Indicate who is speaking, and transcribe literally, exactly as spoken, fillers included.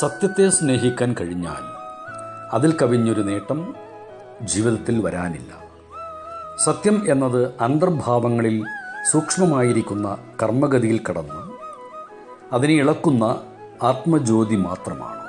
Speaker 1: സത്യത്തെ സ്നേഹിക്കാൻ കഴിഞ്ഞാൽ അതിൽ കവിഞ്ഞൊരു നേട്ടം ജീവിതത്തിൽ വരാനില്ല. സത്യം എന്നത് അന്തർഭാവങ്ങളിൽ സൂക്ഷ്മമായിരിക്കുന്ന കർമ്മഗതിയിൽ കടന്ന് അതിനെ ഇളക്കുന്ന ആത്മജ്യോതി മാത്രമാണ്.